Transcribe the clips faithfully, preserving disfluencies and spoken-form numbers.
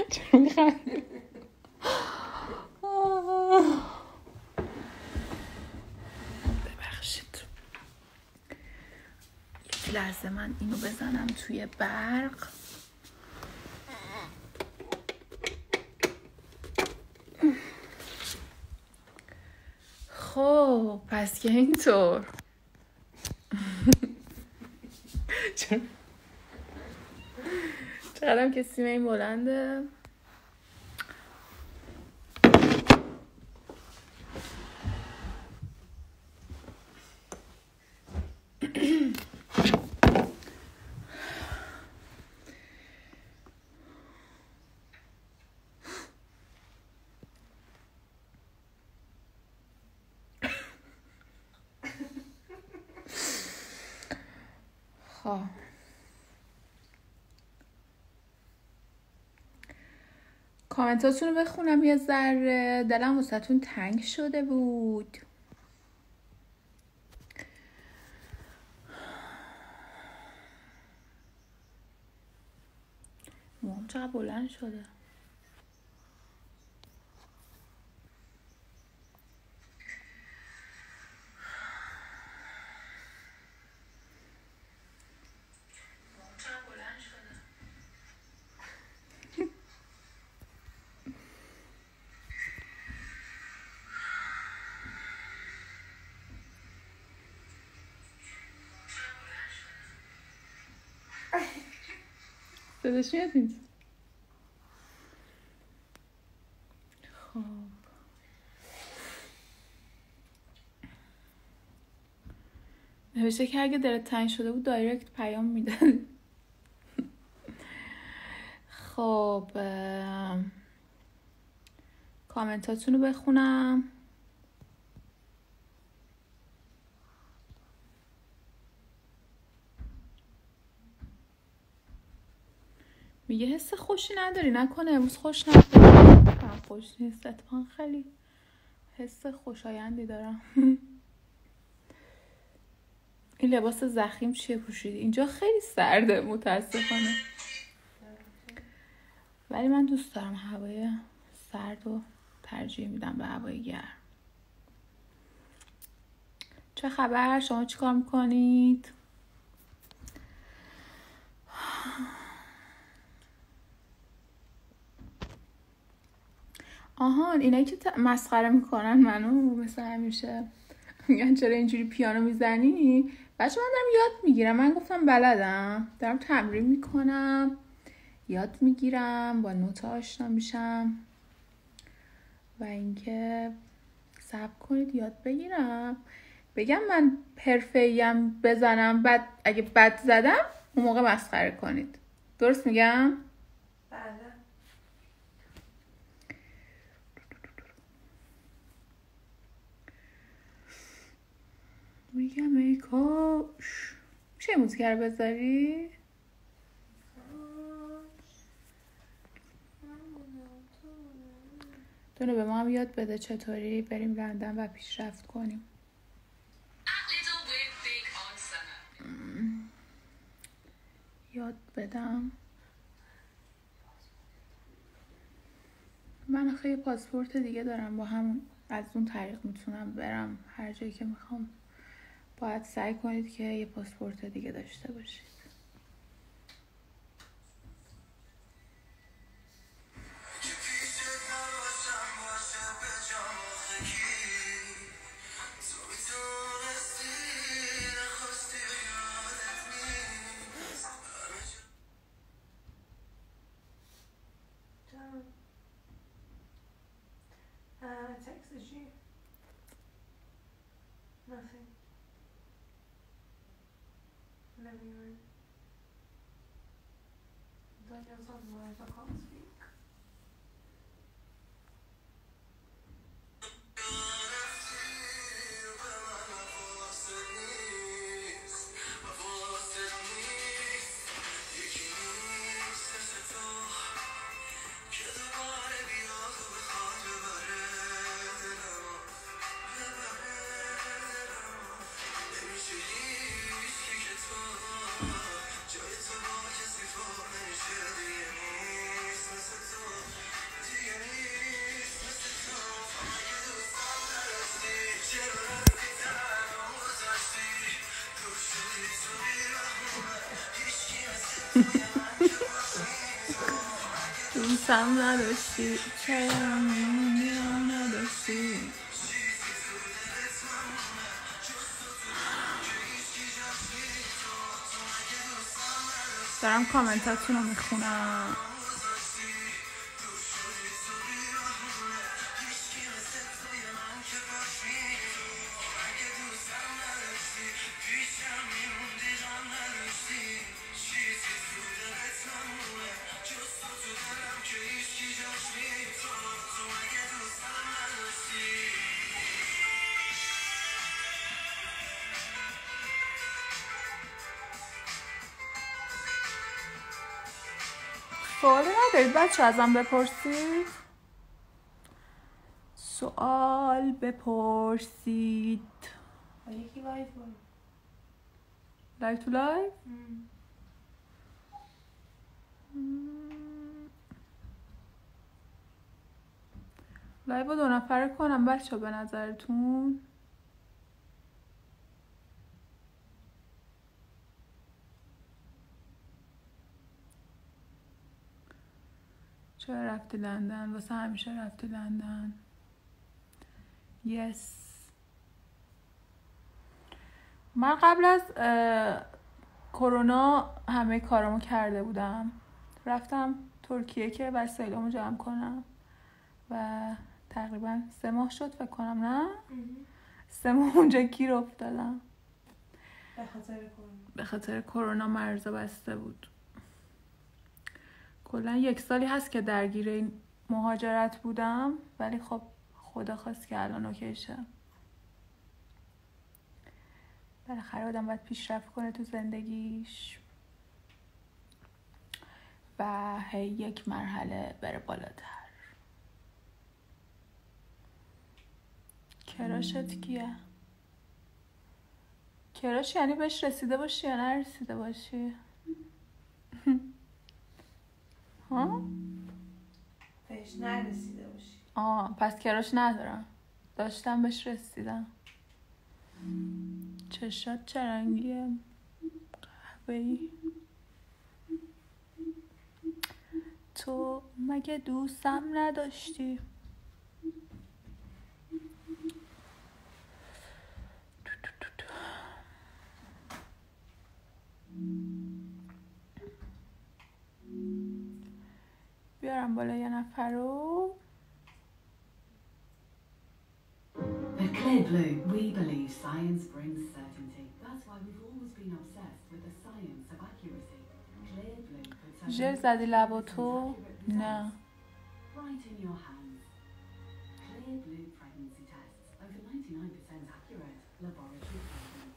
چرا میخندی؟ ببخشید یک لحظه من اینو بزنم توی برق. خب پس که اینطور چقدرم که سیمه این بلنده. خب کامنتاتون رو بخونم یه ذره، دلم واسهتون تنگ شده بود. موام چقدر بلند شده. صداش میاد نیست. خب نوشته که اگه دلت تنگ شده بود دایرکت پیام میده. خب کامنتاتون رو بخونم. میگه حس خوشی نداری، نکنه امروز خوش نداری. خوش نیست اتفاقا، خیلی حس خوشایندی دارم. این لباس زخیم چیه پوشیدی؟ اینجا خیلی سرده متاسفانه، ولی من دوست دارم هوای سرد و ترجیح میدم به هوای گرم. چه خبر؟ شما چی کار میکنید؟ آهان اینایی که ت... مسخره میکنن منو مثل همیشه میگن چرا اینجوری پیانو میزنی؟ بچه من دارم یاد میگیرم. من گفتم بلدم، دارم تمرین میکنم، یاد میگیرم، با نوتا آشنا میشم و اینکه صبر کنید یاد بگیرم. بگم من حرفه‌ایم بزنم بعد اگه بد زدم اون موقع مسخره کنید. درست میگم؟ بله. میگم ای کاش. میشه موزیک رو بذاری؟ دونه به ما هم یاد بده چطوری بریم لندن و پیشرفت کنیم. یاد بدم. من آخه یه پاسپورت دیگه دارم، با همون از اون طریق میتونم برم هر جایی که میخوام. باید سعی کنید که یه پاسپورت دیگه داشته باشید. Uh, I texted you. Nothing. Living room. Daniel's otherwise I can't speak. دوستم نداشتی چرا نداشتی. دارم کامنتاتون رو میخونم. سوالی ندارید بچه ازم بپرسید؟ سوال بپرسید. یکی لایف بود. لایف تو لایف؟ لایف رو دو نفره کنم بچه به نظرتون؟ چرا رفتی لندن؟ واسه همیشه رفتی لندن. یس. من قبل از کرونا همه کارامو کرده بودم. رفتم ترکیه که وسایلمو جمع کنم و تقریبا سه ماه شد فکر کنم. نه سه ماه اونجا گیر افتادم به خاطر کرونا. به خاطر کرونا مرزا بسته بود. کلا یک سالی هست که درگیر این مهاجرت بودم، ولی خب خدا خواست که الان اوکی شه. بالاخره آدم باید پیشرفت کنه تو زندگیش و هی یک مرحله بره بالاتر. کراشت کیه؟ کراش یعنی بهش رسیده باشی یا نرسیده باشی؟ ها؟ بهش نرسیده باشی. آه پس کراش ندارم، داشتم بهش رسیدم. چشات چه رنگیه؟ قهوه‌ای. تو مگه دوستم نداشتی؟ بیارم بالا یه نفر رو. At Clear Blue, we believe science brings certainty. That's why we've always been obsessed with the science of accuracy. Clear Blue puts our ژل زدی لبا تو؟ نه. right in your hands. Clear Blue pregnancy tests, over ninety-nine percent accurate, laboratory proven.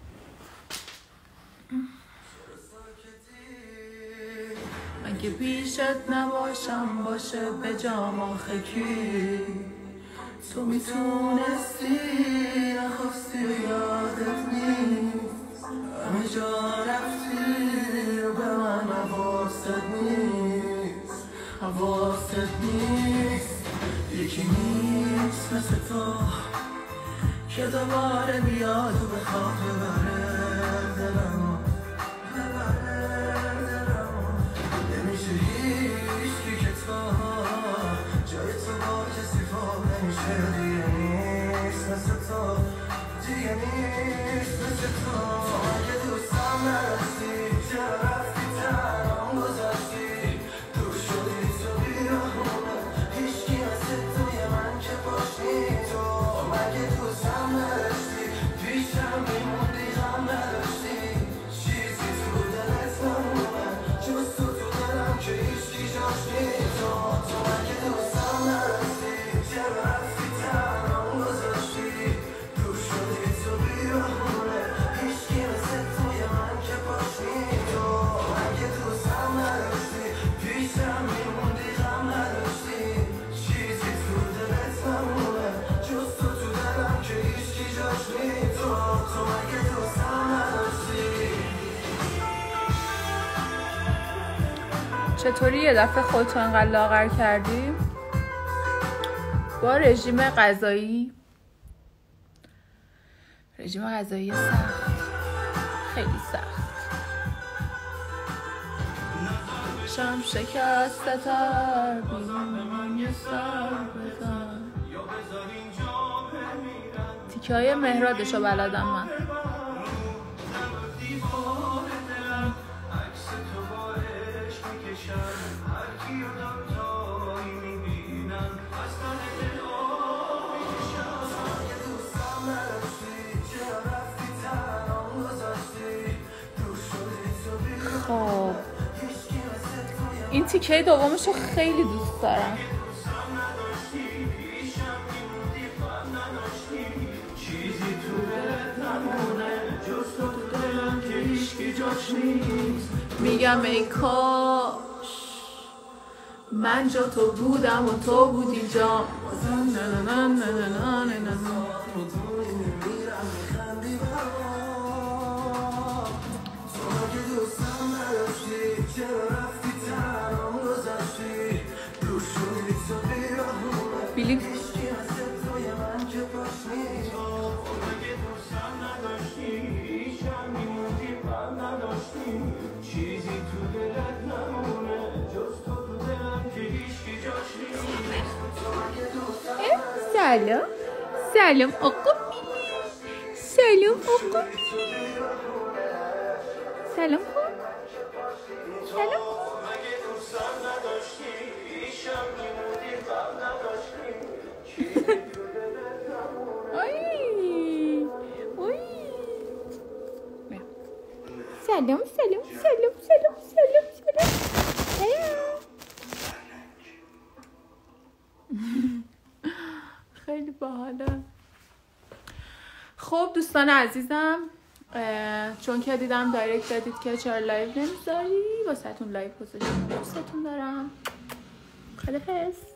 اگه پیشت نباشم باشه به جام آخه کی؟ تو میتونستی نخواستی یادت نیست، همه جا رفتی و به من حواست نیست، حواست نیست. یکی نیست مثل تو که دوباره بیاد و بخواد ببره دلمو، ببره دلمو. نمیشه هیچکی که تو جای تو با کسی فا نمیشه. دیگه نیست مثل تو، دیگه نیست مثل تو. اگه دوستم نداشتی چرا رفتی تنهام گذاشتی؟ دور شدی تو بیرونه، هیچکی مثل توی من که باشی تو. مگه دوستم نداشتی پیشم میموندی غم نداشتی؟ چیزی تو دلت نمونه جز تو تو دلم که هیچکی جاش نی تو. تو مگه دوستم نداشتی چرا رفتی تنهام گذاشتی؟ دور شدی تو بیرونه، هیچکی مثل توی من که باشی تو. مگه دوستم نداشتی پیشم میموندی غم نداشتی؟ چیزی تو دلت نمونه جز تو تو دلم که هیچکی جاش نی تو. تو مگه دوستم نداشتی؟ چطوری یه دفعه خودتو انقدر لاغر کردی؟ با رژیم غذایی رژیم غذایی سخت، خیلی سخت. چشم شکسته تر بیرون یه سر بزن. تیکه های مهرادشو بلدم من. خب این تیکه دومشو خیلی دوست دارم. میگم ای کاش من جا تو بودم و تو بودی جا. بیلی سلام سلام آقا سلام آقا سلام سلام. سلام سلام سلام سلام سلام سلام سلام. خیلی باحاله. خب دوستان عزیزم، چون که دیدم دایرکت دادید که چرا لایو نمیذاری، واسهتون لایو گذاشتم. دوستتون دارم. خداحافظ.